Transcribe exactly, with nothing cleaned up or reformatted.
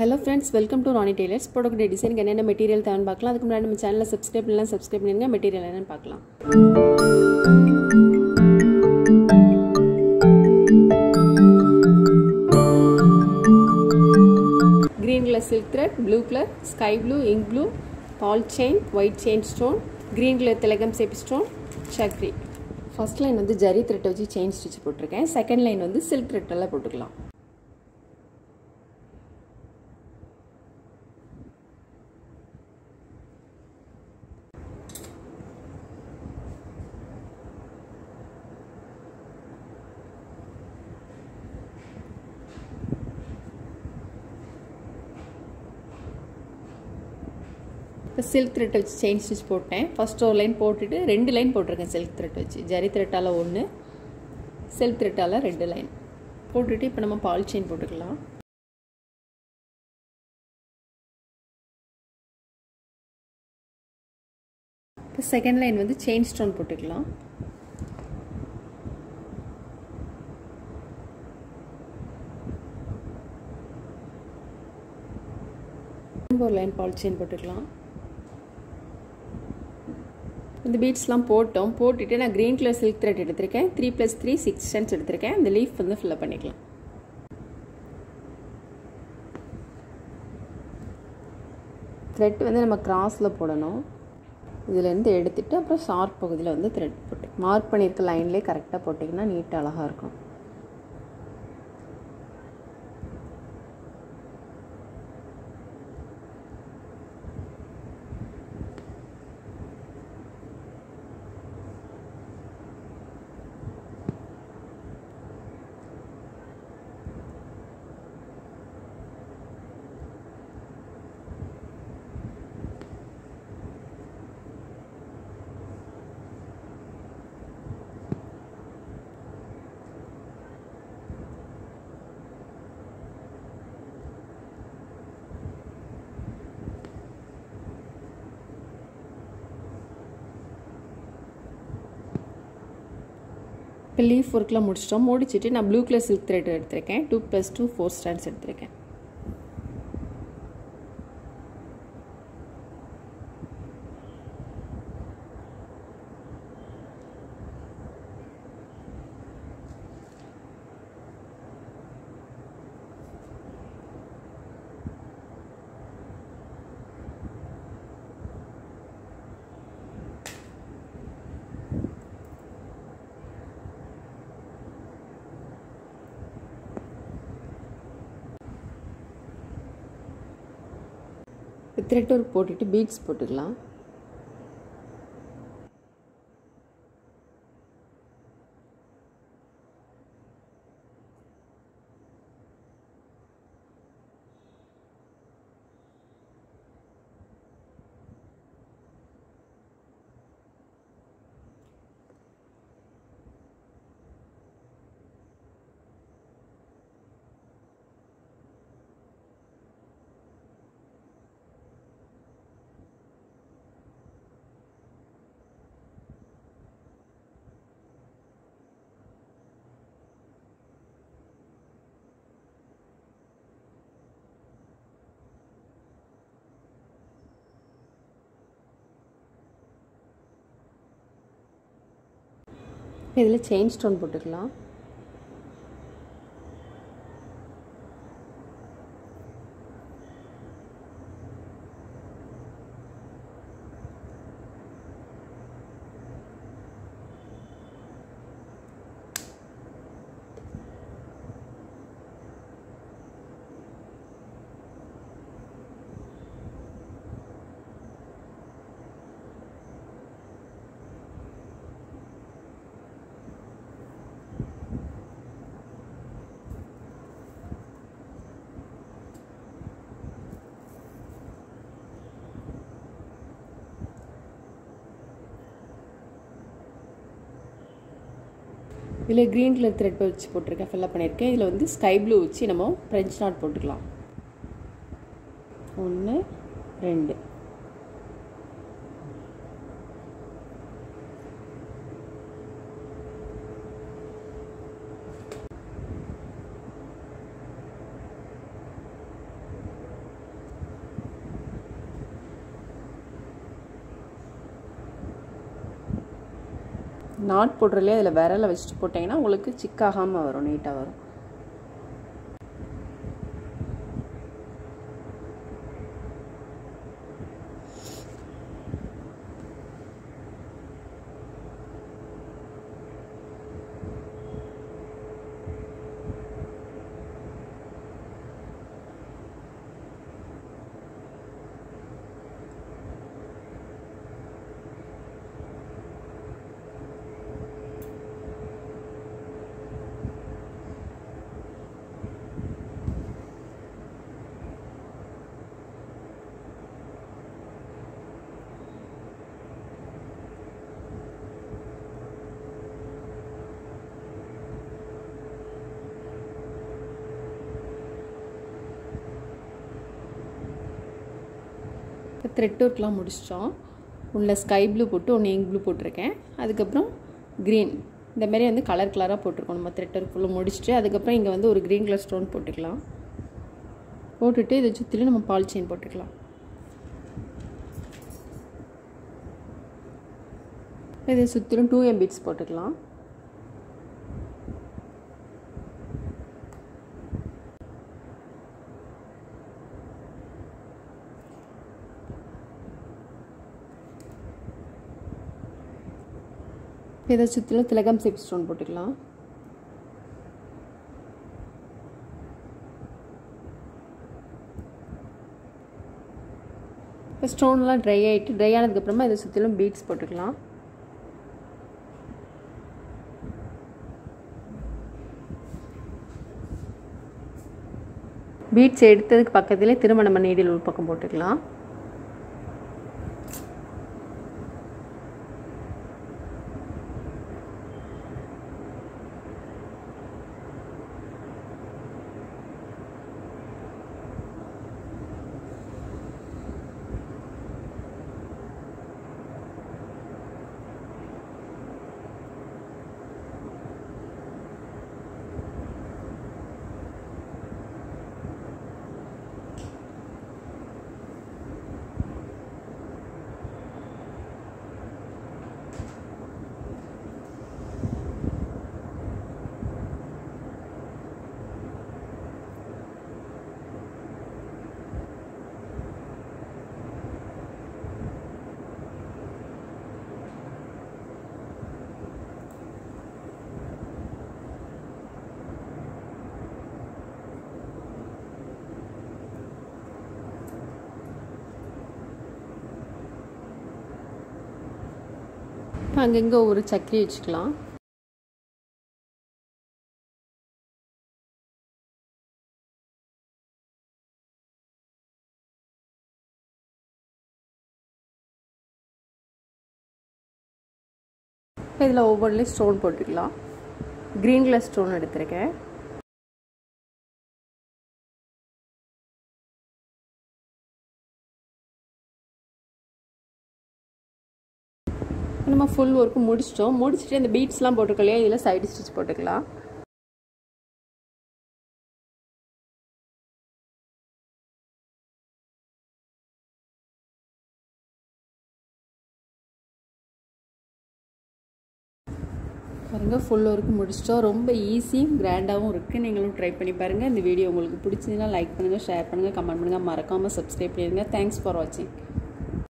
Hello friends, welcome to Ronnie Tailors. போடக்கூடிய டிசைனுக்கு என்னென்ன மெட்டீரியல் தேவைன்னு பார்க்கலாம். அதுக்கு முன்னாடி நம்ம சேனலை சப்ஸ்கிரைப் பண்ணலாம், சப்ஸ்கிரைப் பண்ணிருங்க. மெட்டீரியல் என்னன்னு பார்க்கலாம். Green color silk thread, blue color, sky blue, ink blue, ball chain, white chain stone, green color telagam shape stone, chakri. First line வந்து ஜரி thread வச்சு chain stitch போட்டுருக்கேன். Second line வந்து silk thread எல்லாம் போட்டுக்கலாம். silk thread வச்சு chain stitch போட்டேன். first ஒரு line போட்டுட்டு ரெண்டு லைன் போட்டுருக்கேன் silk thread வச்சு. ஜரி threadால ஒன்று, silk threadால ரெண்டு லைன் போட்டுட்டு இப்போ நம்ம ball chain போட்டுக்கலாம். இப்போ செகண்ட் லைன் வந்து chain stone போட்டுக்கலாம். ஒரு லைன் ball chain போட்டுக்கலாம். இந்த பீட்ஸ்லாம் போட்டோம். போட்டுட்டு நான் green color silk thread எடுத்திருக்கேன். three plus three six strands எடுத்திருக்கேன். இந்த லீஃப் வந்து fill up பண்ணிக்கலாம். thread வந்து நம்ம கிராஸ்ல போடணும். இதுல இருந்து எடுத்துட்டு அப்புறம் ஷார்ப் பகுதியில் வந்து thread போட்டு மார்க் பண்ணிருக்க லைன்லயே கரெக்ட்டா போட்டீங்கன்னா நீட்டா அழகா இருக்கும். இப்போ லீஃப் ஒர்க்லாம் முடிச்சிட்டோம். முடிச்சிட்டு நான் ப்ளூ கலர் சில்க் த்ரெட் எடுத்திருக்கேன். Two plus two four strands எடுத்திருக்கேன். த்ரெட் ஒர்க் போட்டுட்டு பீட்ஸ் போட்டுக்கலாம். இதில் செயின் ஸ்டோன் போட்டுக்கலாம். இதில் க்ரீன் கலர் த்ரெட் வச்சு போட்டிருக்கேன், ஃபில்லப் பண்ணியிருக்கேன். இதில் வந்து ஸ்கை ப்ளூ வச்சு நம்ம ஃப்ரெஞ்ச் நாட் போட்டுக்கலாம். ஒன்று ரெண்டு நாட் போடுறதுலேயே அதில் விரலை வச்சுட்டு போட்டிங்கன்னா உங்களுக்கு சிக்காகாமல் வரும், நீட்டாக வரும். இப்போ த்ரெட் ஒர்க்லாம் முடிச்சிட்டோம். உள்ள ஸ்கை ப்ளூ போட்டு ஒன்று இங்க் ப்ளூ போட்டிருக்கேன். அதுக்கப்புறம் க்ரீன் இந்தமாரி வந்து கலர் கலராக போட்டிருக்கோம். நம்ம த்ரெட் ஒர்க் ஃபுல்லாக முடிச்சுட்டு அதுக்கப்புறம் இங்கே வந்து ஒரு க்ரீன் கலர் ஸ்டோன் போட்டுக்கலாம். போட்டுட்டு இதை சுற்றிலும் நம்ம பால் செயின் போட்டுக்கலாம். இதை சுற்றிலும் டூ எம் பீட்ஸ் போட்டுக்கலாம். இதை சுற்றிலும் திலகம் ஷேப் ஸ்டோன் போட்டுக்கலாம். இப்போ ஸ்டோன்லாம் ட்ரை ஆகிட்டு ட்ரை ஆனதுக்கப்புறமா இதை சுற்றிலும் பீட்ஸ் போட்டுக்கலாம். பீட்ஸ் எடுத்ததுக்கு பக்கத்திலே திரும்ப நம்ம நீடில் உள் பக்கம் போட்டுக்கலாம். அங்கங்கே ஒரு சக்கரி வச்சுக்கலாம். இதில் ஒவ்வொன்றிலையும் ஸ்டோன் போட்டுக்கலாம். க்ரீன் கலர் ஸ்டோன் எடுத்திருக்கேன். நம்ம ஃபுல் ஒர்க்கு முடிச்சிட்டோம். முடிச்சுட்டு இந்த பீட்ஸ்லாம் போட்டுருக்கோம் இல்லையா, இதில் சைடு ஸ்டிச் போட்டுக்கலாம். பாருங்கள், ஃபுல் ஒர்க்கு முடிச்சிட்டோம். ரொம்ப ஈஸியும் கிராண்டாகவும் இருக்குது. நீங்களும் ட்ரை பண்ணி பாருங்கள். இந்த வீடியோ உங்களுக்கு பிடிச்சிருந்தா லைக் பண்ணுங்கள், ஷேர் பண்ணுங்கள், கமெண்ட் பண்ணுங்கள், மறக்காமல் சப்ஸ்கிரைப் பண்ணிடுங்க. தேங்க்ஸ் ஃபார் வாட்சிங்.